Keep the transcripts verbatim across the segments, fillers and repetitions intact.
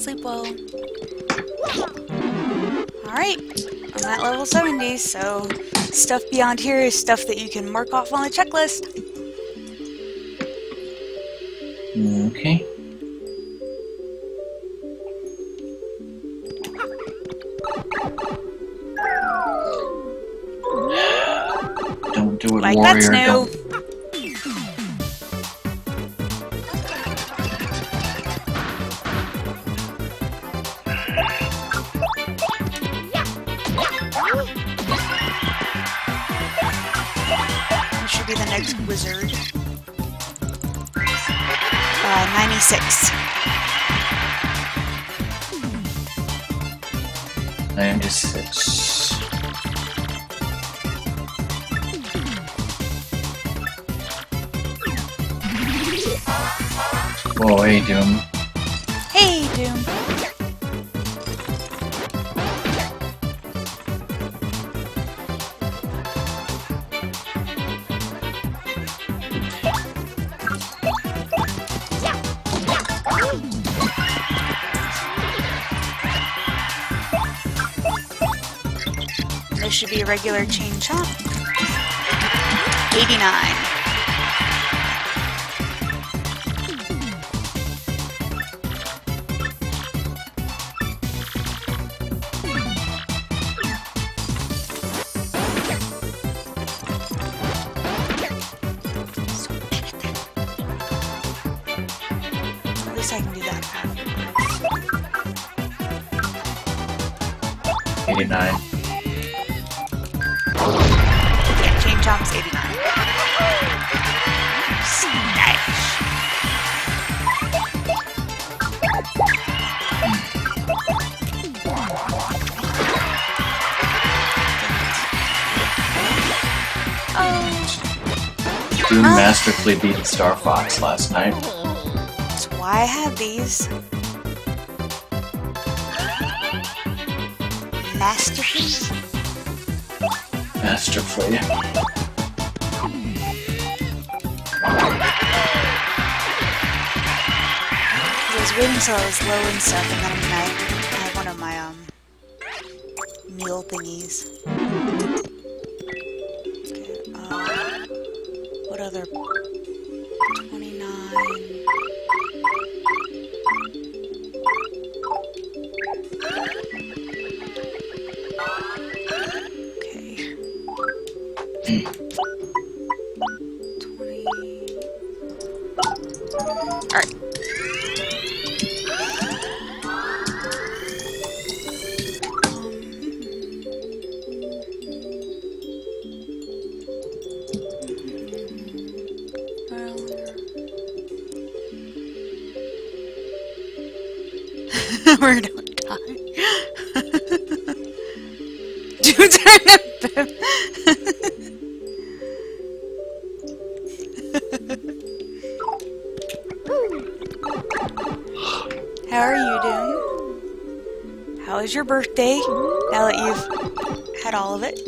sleep well. Alright, I'm at level seventy, so stuff beyond here is stuff that you can mark off on the checklist. Okay. Don't do it, Like, warrior. that's new. Don't. This should be the next wizard. Uh, ninety-six. ninety-six. Whoa, hey, Doom. Hey, Doom. This should be a regular chain chomp. eighty-nine. At least I can do that. eighty-nine. Yeah, chain chomp's eighty-nine. Nice. Oh. Doom Huh? masterfully beat Star Fox last night. That's why I have these. Masterpiece? Masterfully. I was waiting until I was low and stuff, and then I'm gonna have one of my, um, meal thingies. Okay, uh, what other? twenty-nine. Okay. twenty. Alright. We're gonna die. Dude's trying to bim. How are you doing? How was your birthday? Now that you've had all of it.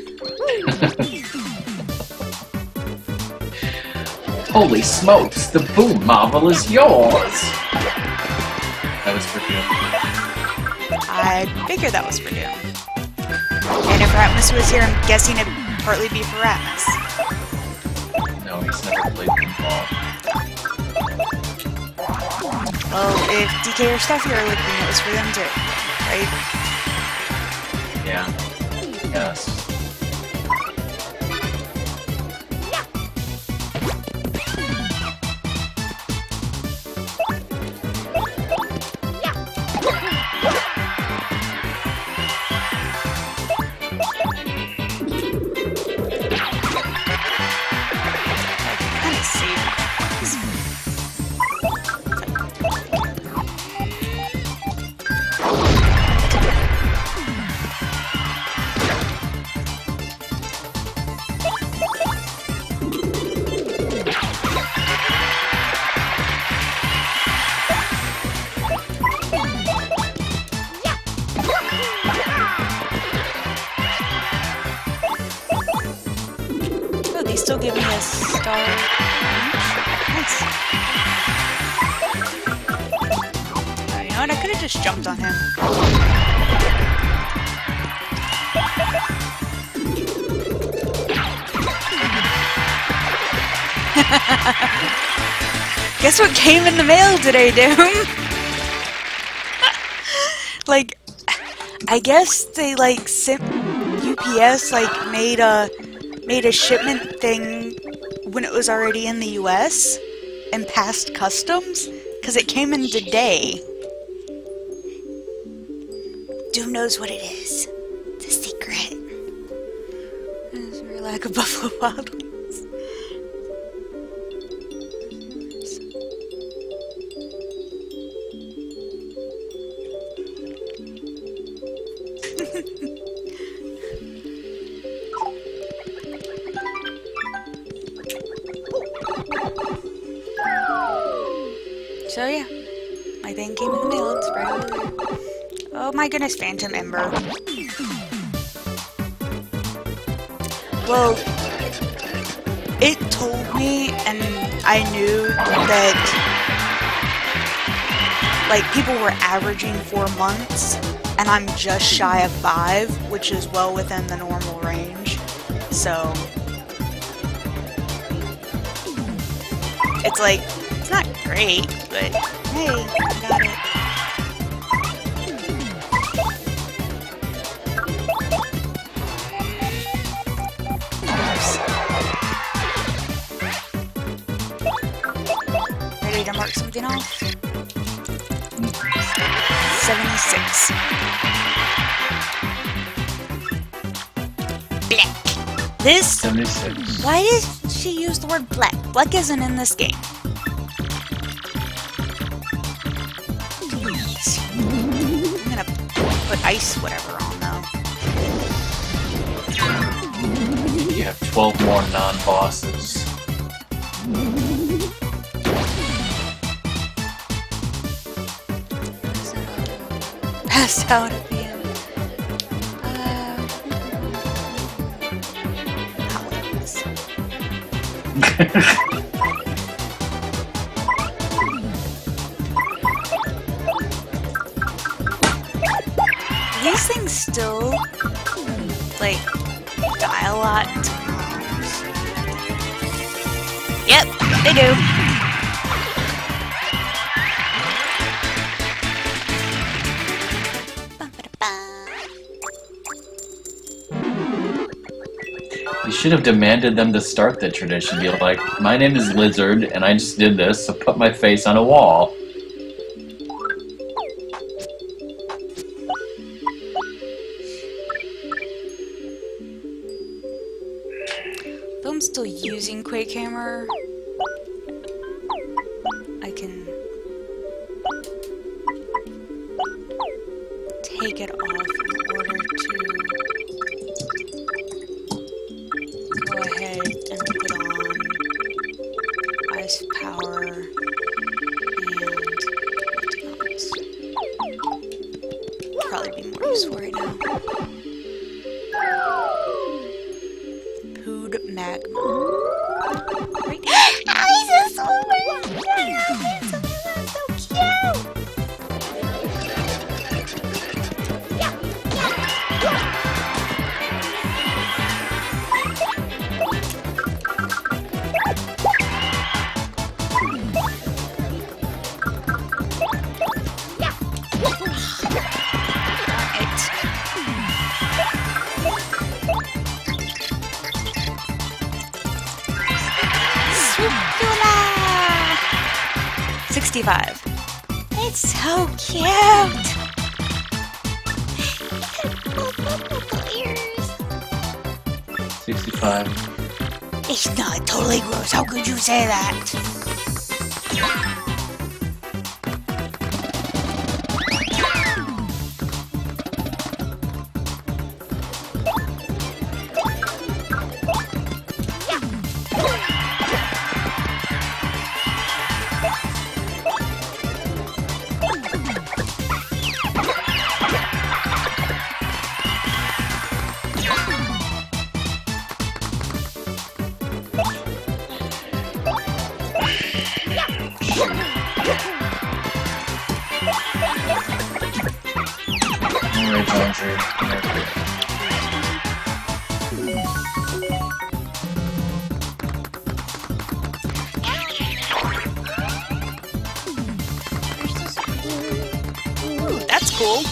Holy smokes, the boom marvel is yours! That was for Doom. I figured that was for Doom. And if Ratmus was here, I'm guessing it'd partly be for Ratmus. No, he's never played pinball. Well, if D K or Steffi are looking, it was for them too, right? Yeah. Yes. Kind of safe. Oh, they still give me a star. Nice. You know know what? I could have just jumped on him. Guess what came in the mail today, Doom? Like, I guess they like sent U P S like made a made a shipment thing when it was already in the U S and passed customs because it came in today. Doom knows what it is. It's a secret. It's a lack of Buffalo Wild Wings. So yeah, my thing came in the mail. It's right over there. Oh my goodness, Phantom Ember. Well, it told me, and I knew that like people were averaging four months, and I'm just shy of five, which is well within the normal range. So it's like, it's not great, but hey, I got it. Ready to mark something off? seventy-six. Black. This? seventy-six. Why did she use the word black? Black isn't in this game. Please. I'm gonna put ice whatever on though. You have twelve more non-bosses. Passed out at the end. Uh, not like this. These things still, like, die a lot sometimes. Yep, they do. You should have demanded them to start the tradition. Be like, my name is Lizard, and I just did this, so put my face on a wall. Though I'm still using Quake Hammer, I can take it off in order to go ahead and put on Ice Power and whatnot. Probably be more useful right now. Pooed Magma. Right. Ice is so cute! So cute! sixty-five. It's so cute! Little ears. sixty-five. It's not totally gross. How could you say that? Ooh, that's cool.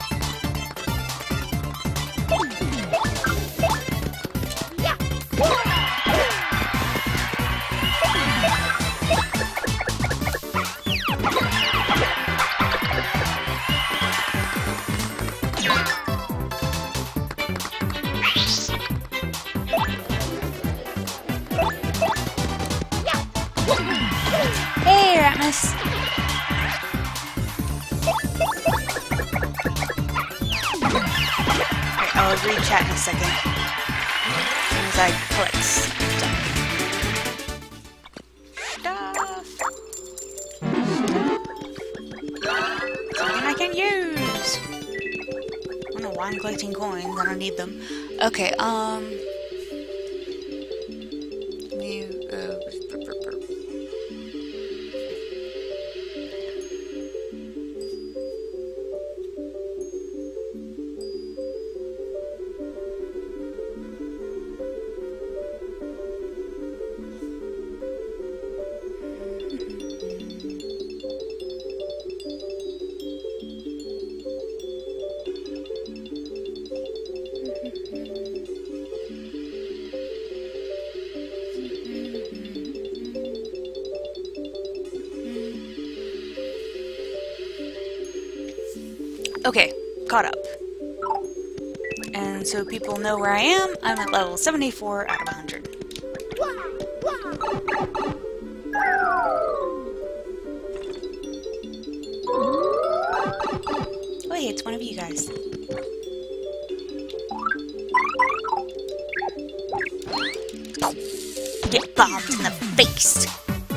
Hey, Ratmus. Alright, I'll read chat in a second. As soon as I collect stuff. Stuff. Stuff. Something I can use. I don't know why I'm collecting coins. I don't need them. Okay, um... You, uh... Okay, caught up. And so people know where I am. I'm at level seventy-four out of one hundred. Oh, hey, it's one of you guys. Get bombed in the face!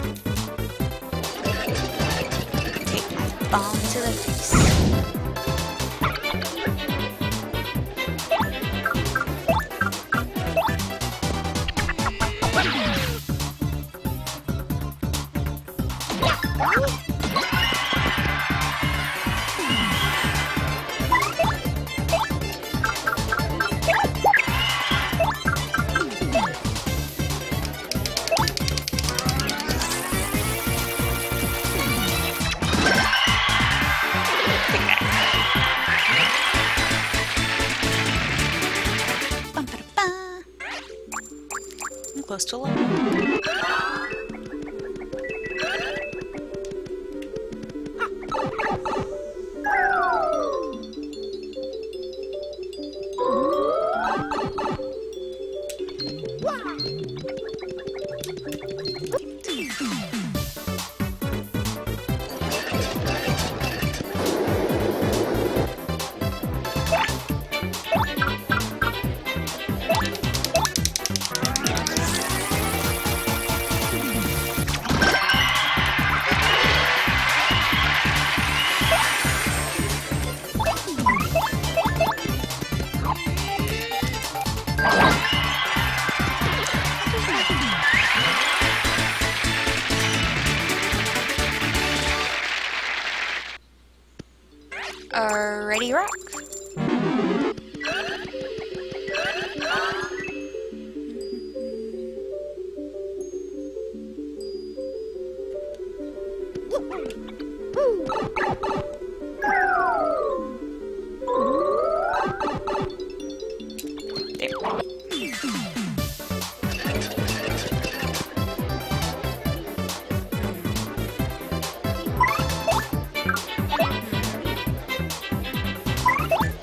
Take my bomb to the face. I'm close to level. Alrighty, rock. There.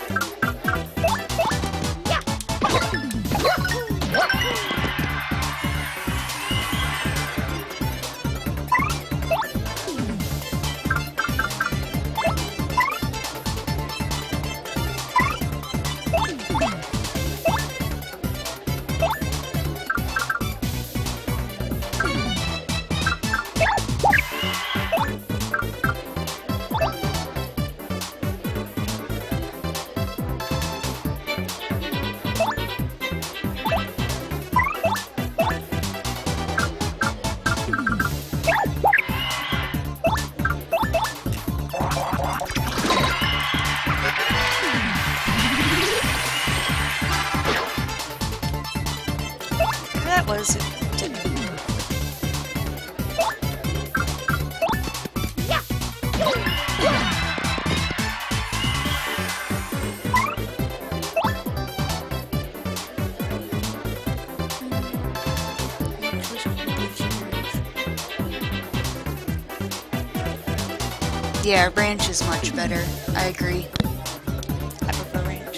Yeah, ranch is much better. I agree. I prefer ranch.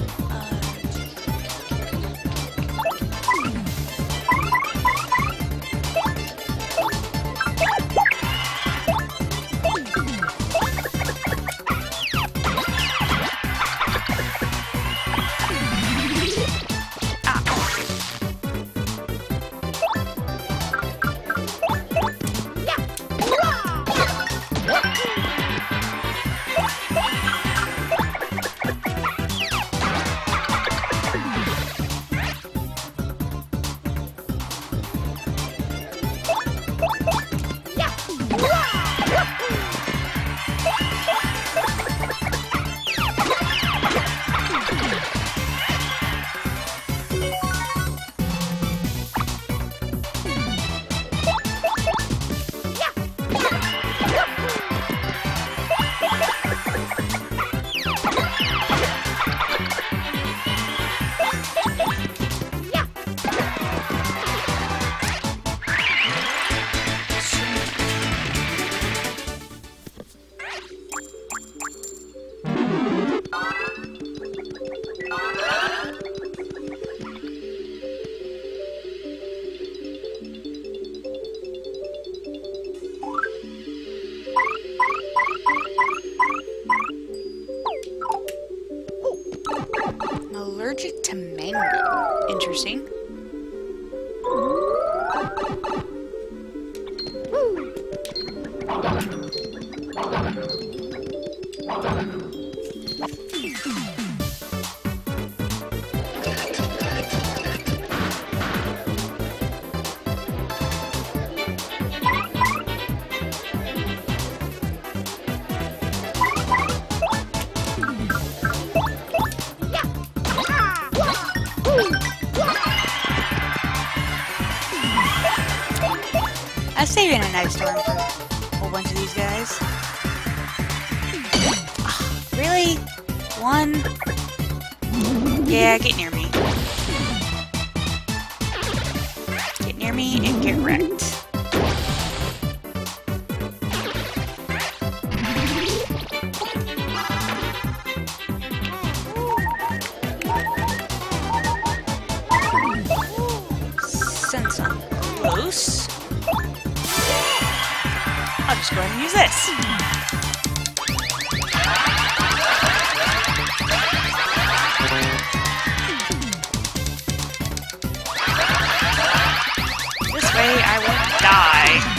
I'm allergic to mango. Interesting. I was saving a nice storm for a whole bunch of these guys. Oh, really? One? Yeah, get near me. Get near me and get wrecked. Since I'm close, I'll just go ahead and use this. This way I won't die.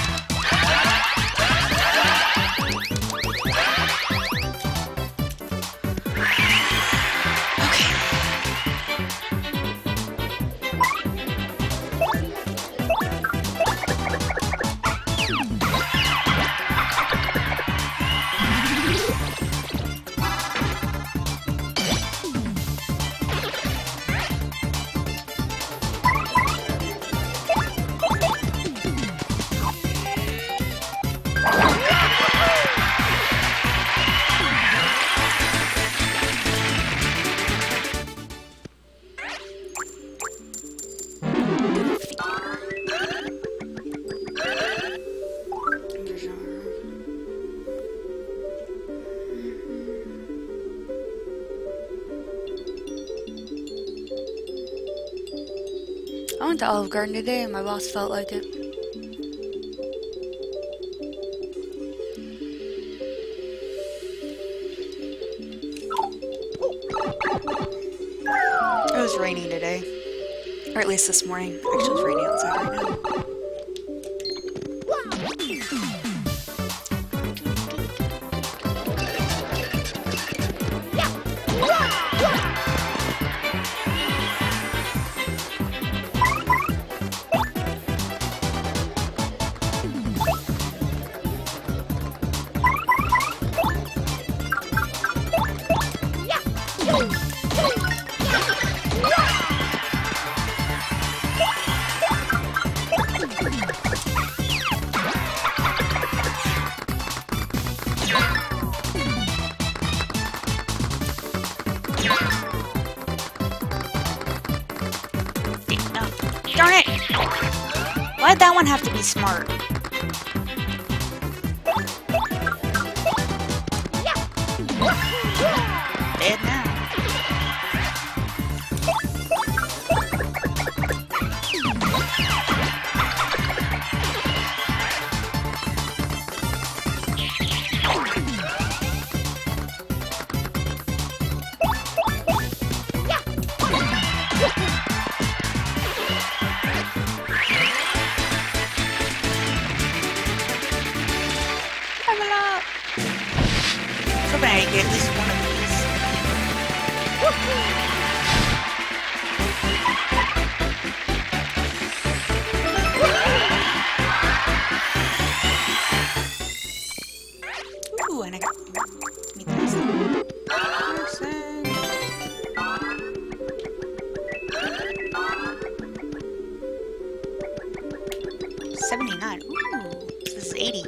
I went to Olive Garden today and my boss felt like it. It was raining today. Or at least this morning. Actually, it's raining outside right now. Darn it! Why'd that one have to be smart? hoping I get at least one of these. Ooh, and I got me this. seventy-nine. Ooh, this is eighty.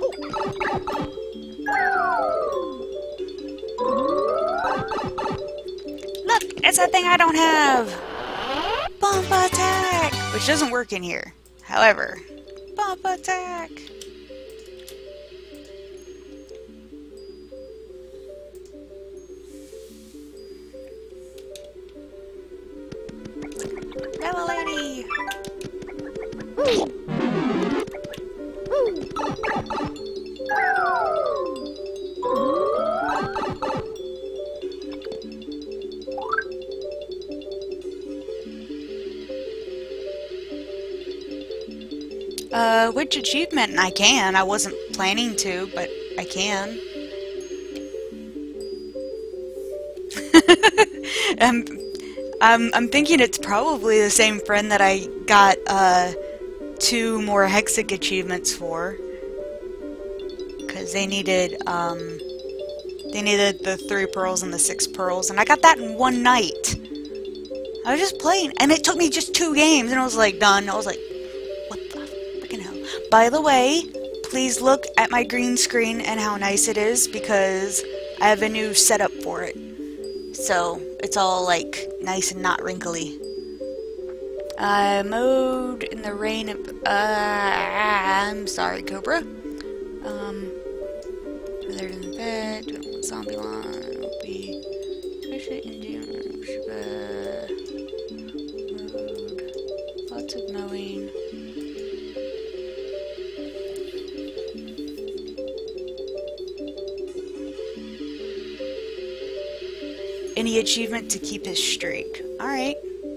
Look, it's a thing I don't have! Bump attack! Which doesn't work in here. However, bump attack! Level eighty! Uh, which achievement? I can. I wasn't planning to, but I can. um, I'm, I'm thinking it's probably the same friend that I got, uh, two more Hexic achievements for. Because they needed, um, they needed the three pearls and the six pearls, and I got that in one night. I was just playing, and it took me just two games, and I was like, done. I was like, what the freaking hell? By the way, please look at my green screen and how nice it is, because I have a new setup for it. So, it's all, like, nice and not wrinkly. I mowed in the rain of, uh, I'm sorry, Cobra. Um, other than that, zombie line will be, especially Indian, uh, mowed, lots of mowing. Any achievement to keep his streak. Alright.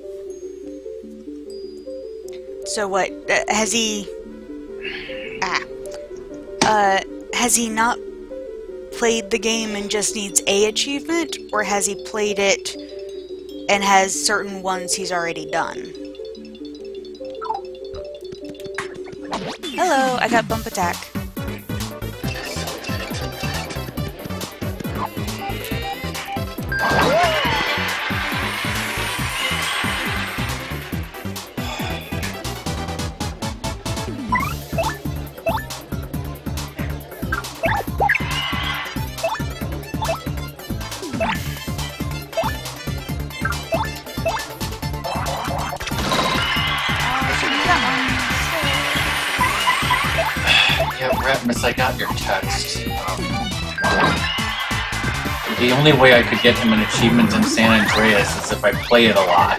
So what, uh, has he... Ah. Uh, has he not played the game and just needs a achievement? Or has he played it and has certain ones he's already done? Hello, I got bump attack. Ratmus, I got your text. Um, the only way I could get him an achievement in San Andreas is if I play it a lot.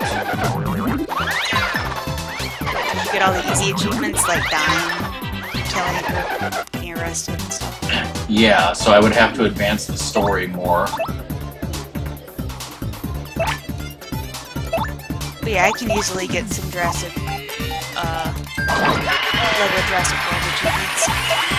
You get all the easy achievements like dying, killing, getting arrested and stuff. Yeah, so I would have to advance the story more. But yeah, I can easily get some Jurassic, uh, Lego Jurassic World achievements.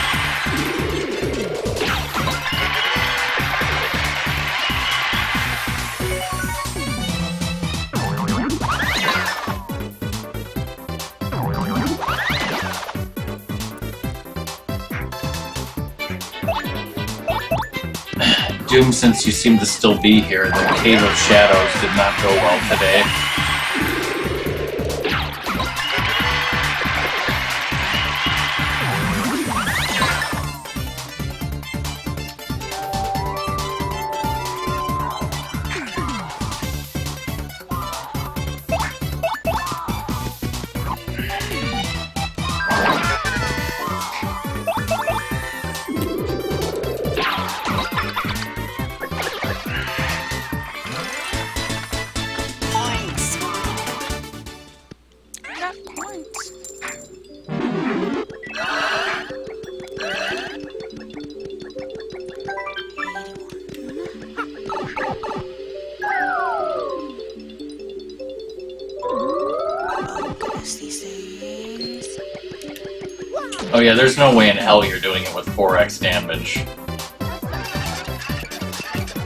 Doom, since you seem to still be here, the Cave of Shadows did not go well today. Oh yeah, there's no way in hell you're doing it with four X damage.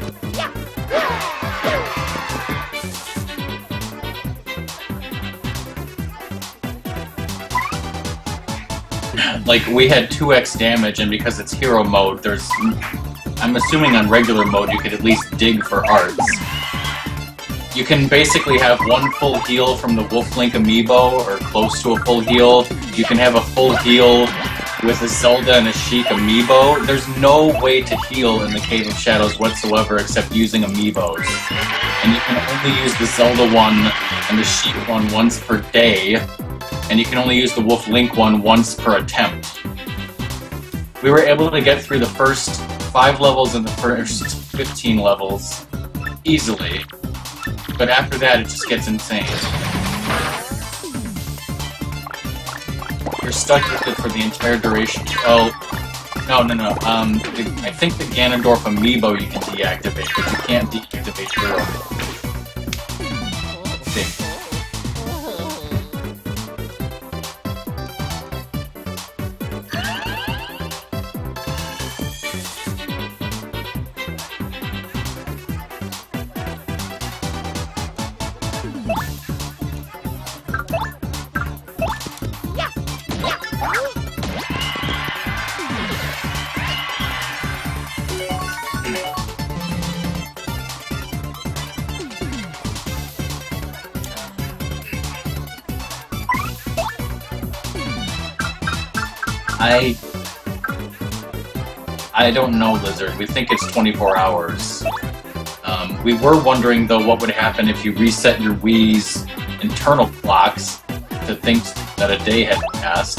like, we had two X damage, and because it's hero mode, there's... I'm assuming on regular mode you could at least dig for arts. You can basically have one full heal from the Wolf Link amiibo, or close to a full heal. You can have a full heal with a Zelda and a Sheik amiibo. There's no way to heal in the Cave of Shadows whatsoever except using amiibos. And you can only use the Zelda one and the Sheik one once per day, and you can only use the Wolf Link one once per attempt. We were able to get through the first five levels and the first fifteen levels easily, but after that it just gets insane. You're stuck with it for the entire duration. Oh, no, no, no. Um, the, I think the Ganondorf amiibo you can deactivate, but you can't deactivate hero mode. I think. I... I don't know, Lizard. We think it's twenty-four hours. Um, we were wondering, though, what would happen if you reset your Wii's internal clocks to think that a day had passed.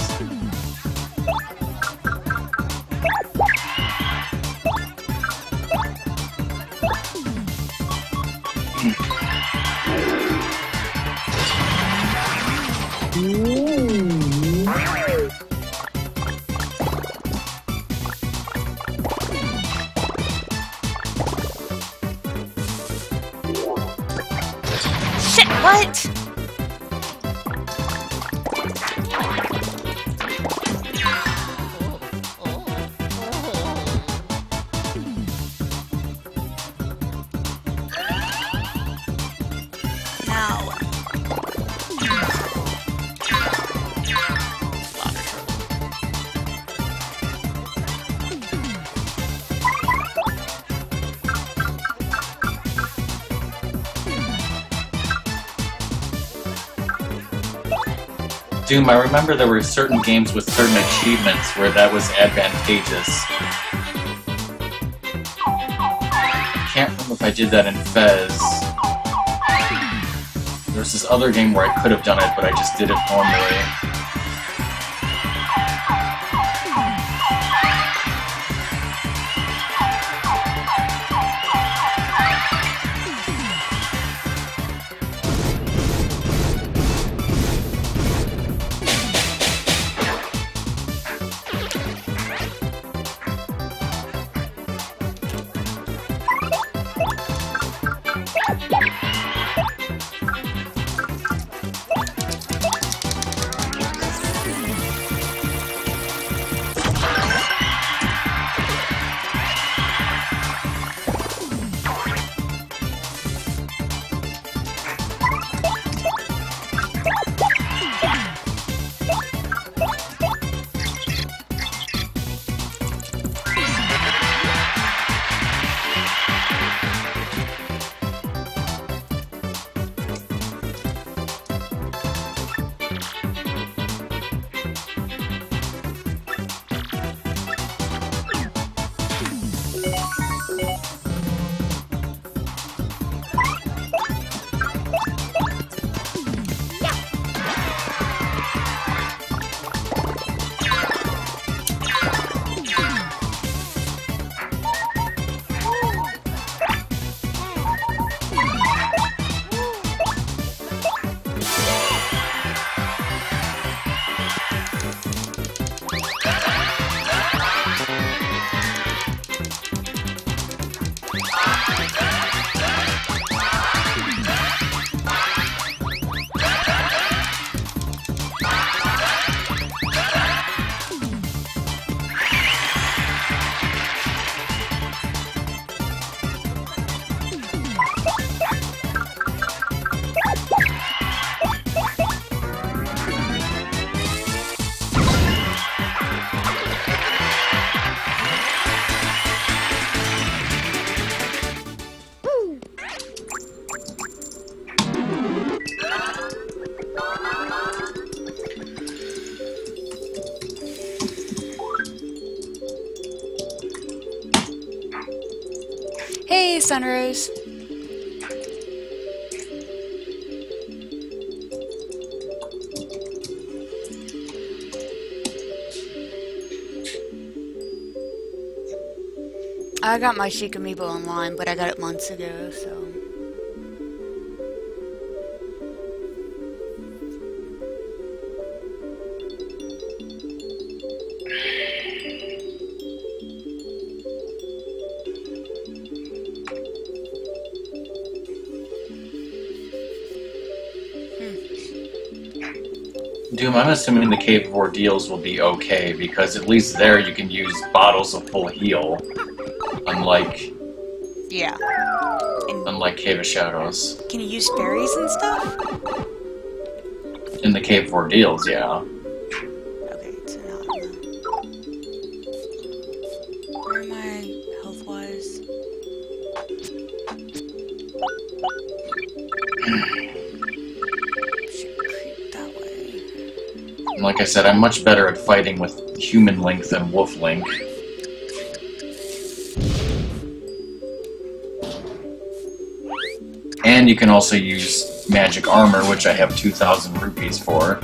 Shit, what? Now. Doom, I remember there were certain games with certain achievements where that was advantageous. I can't remember if I did that in Fez. There was this other game where I could have done it, but I just did it normally. Hey, Sunrose. I got my Sheik Amiibo online, but I got it months ago, so... Doom, I'm assuming the Cave of Ordeals will be okay, because at least there you can use bottles of full heal. Unlike... Yeah. And Unlike Cave of Shadows. can you use fairies and stuff? In the Cave of Ordeals, yeah. Okay, so not in the... Where am I health-wise? Should creep that way. And like I said, I'm much better at fighting with Human Link than Wolf Link. And you can also use magic armor, which I have two thousand rupees for.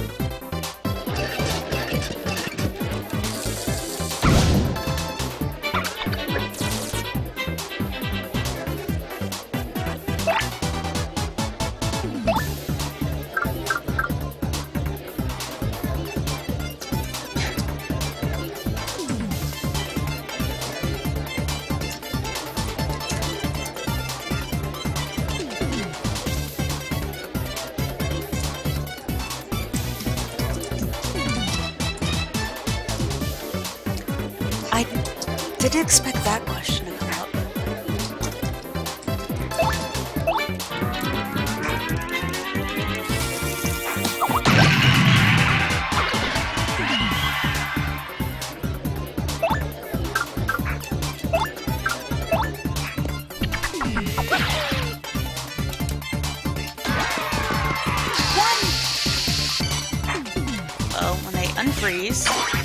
I didn't expect that question to come up. Well, when they unfreeze...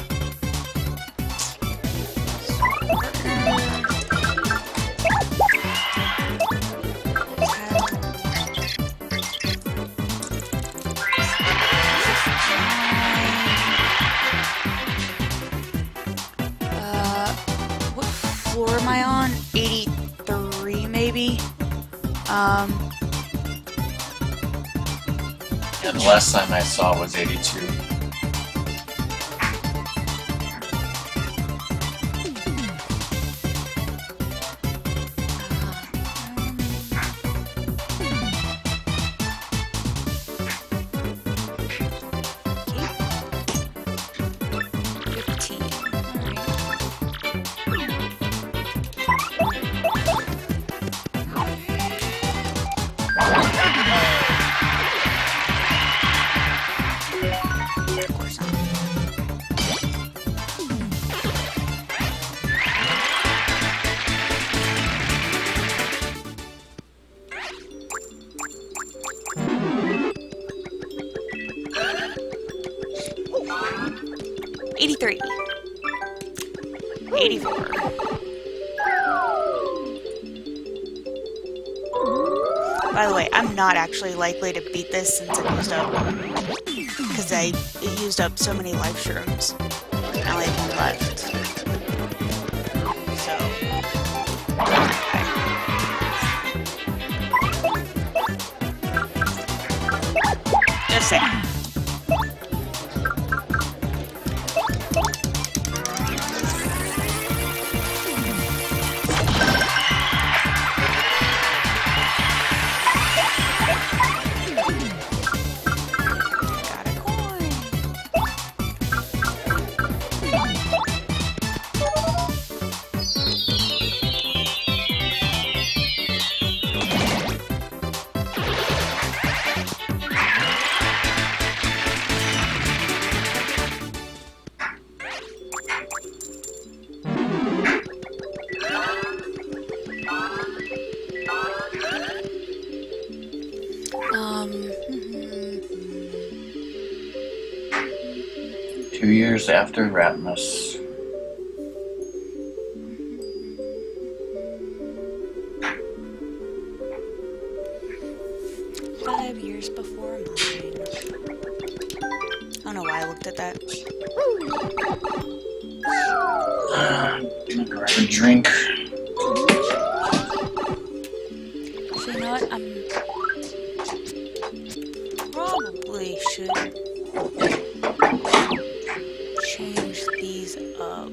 Floor am I on? eighty-three, maybe? Um... Yeah, the last time I saw was eighty-two. eighty-three. eighty-four. By the way, I'm not actually likely to beat this since I used up... Because I it used up so many life shrooms. I only have one left. So... Okay. Just saying. Two years after Ratmus. yours before mine. I don't know why I looked at that. I'm gonna grab a drink. So you know what? I'm probably should change these up.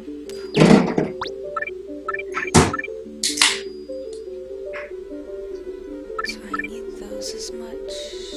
So I need those as much.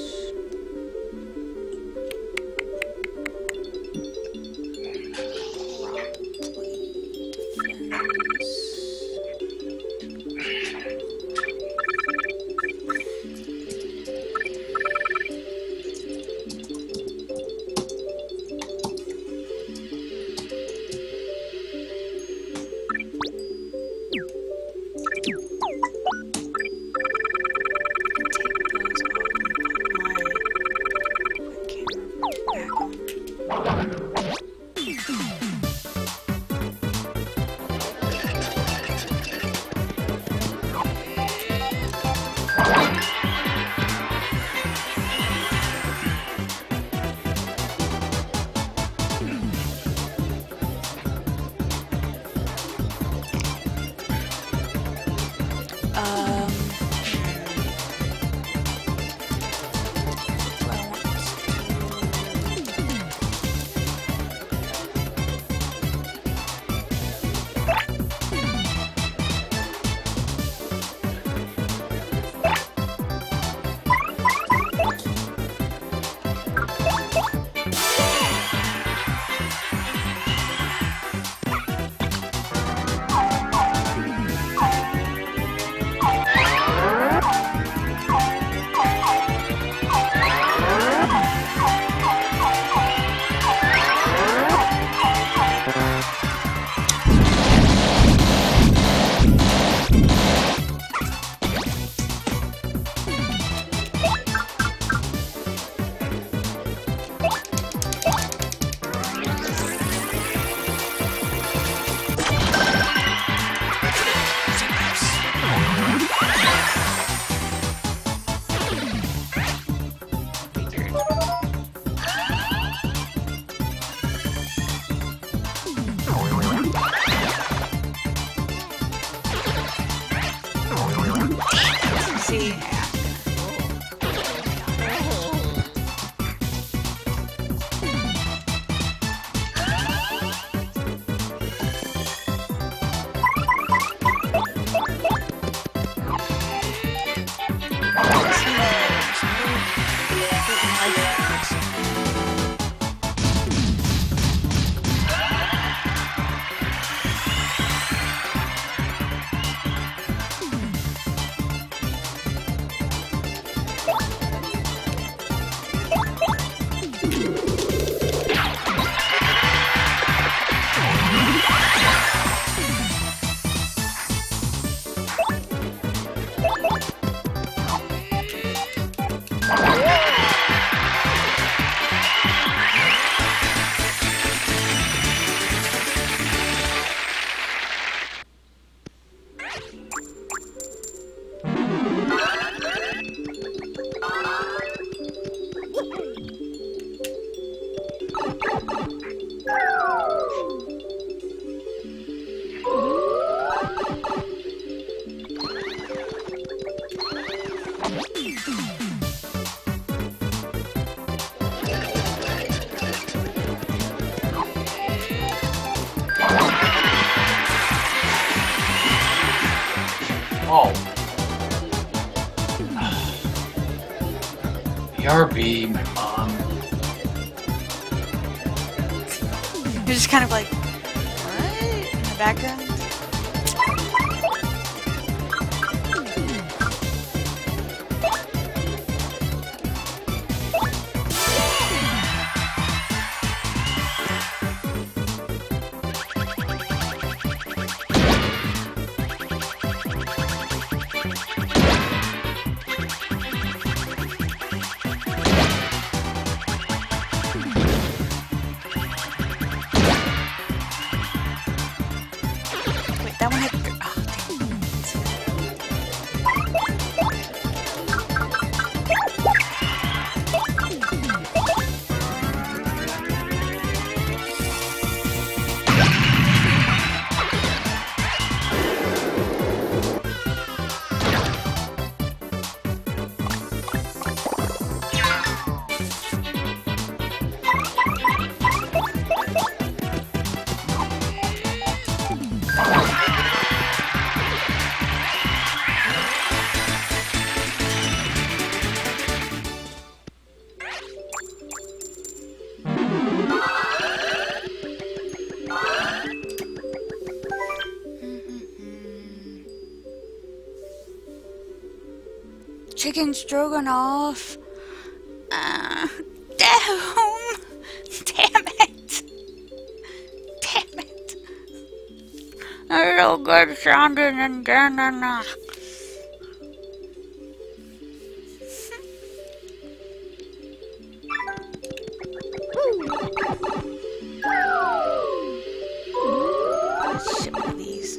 Oh. B R B, my mom. You're just kind of like, what? In the background? chicken stroganoff. Uh, damn. Damn it. Damn it. That's so good sounding and then uh, ship one of these.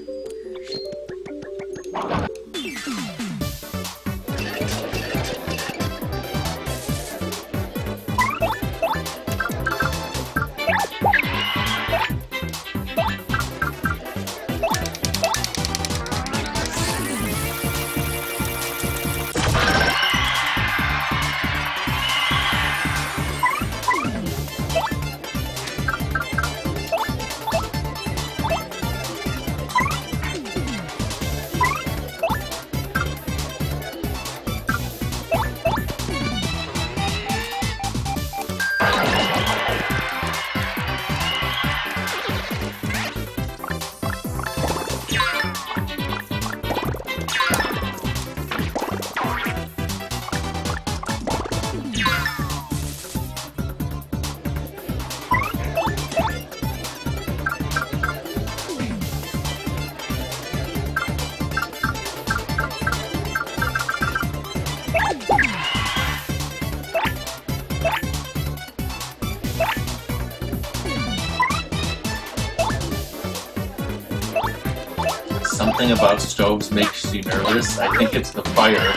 Something about stoves makes you nervous. I think it's the fire.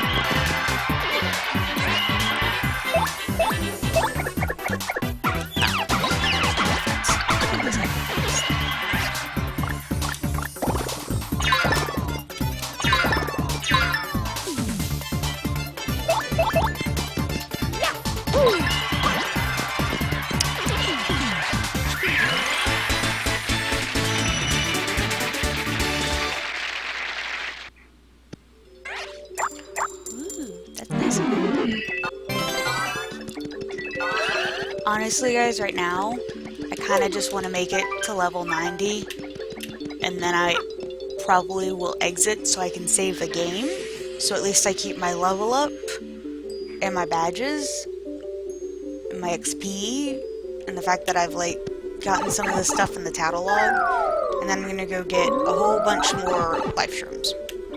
Honestly, guys, right now, I kind of just want to make it to level ninety, and then I probably will exit so I can save the game, so at least I keep my level up, and my badges, and my X P, and the fact that I've, like, gotten some of the stuff in the catalog, and then I'm gonna go get a whole bunch more life shrooms.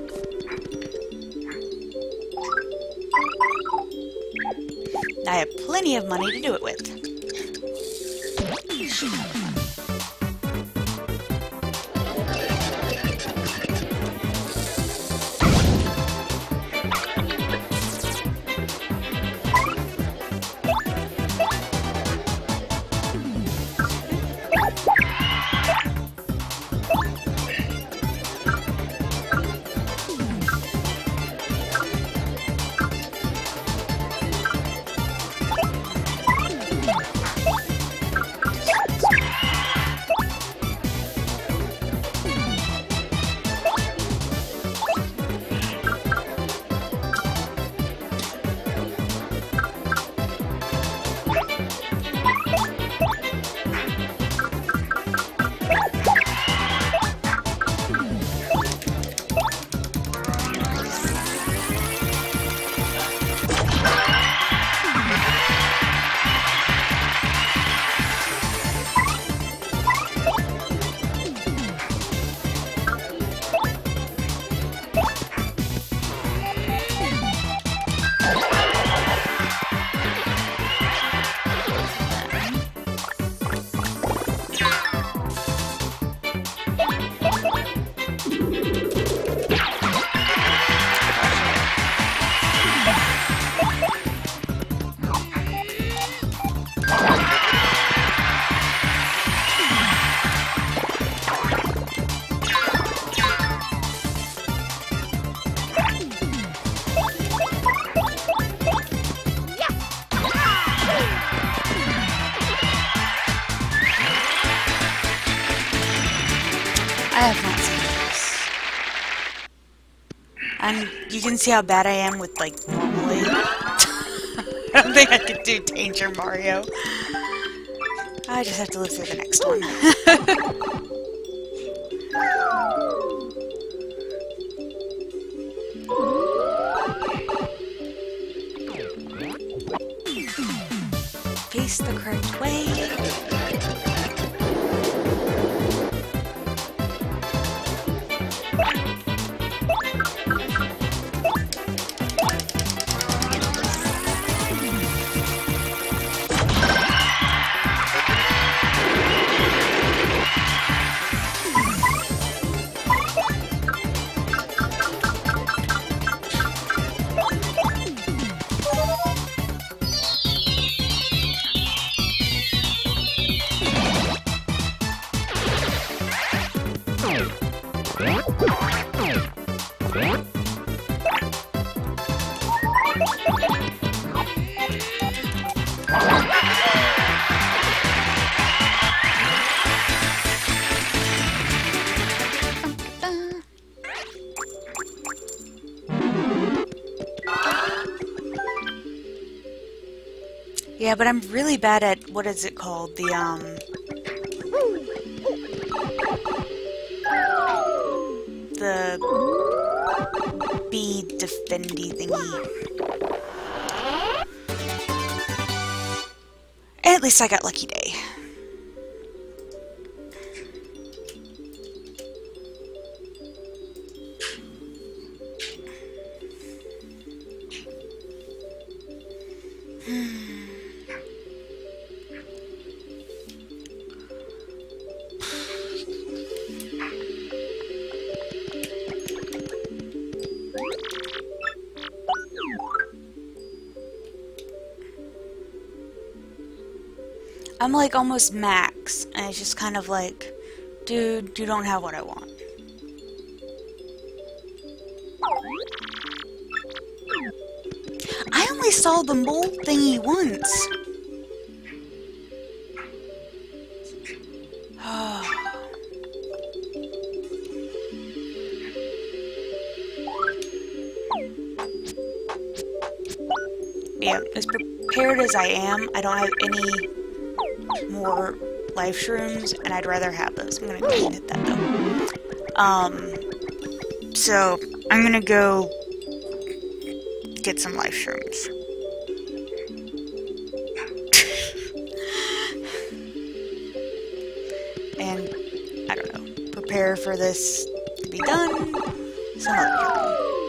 I have plenty of money to do it with. I have not seen this. And you can see how bad I am with, like, normally. I don't think I could do Danger Mario. I just have to live through the next one. the correct way. Yeah, but I'm really bad at, what is it called? The, um... The... bee defendy thingy. At least I got lucky day. I'm like almost max, and it's just kind of like, dude, you don't have what I want. I only saw the mole thingy once. Yeah, as prepared as I am, I don't have any more life shrooms, and I'd rather have those. I'm gonna go ahead and hit that though. Um, so I'm gonna go get some life shrooms. And I don't know, prepare for this to be done some other time.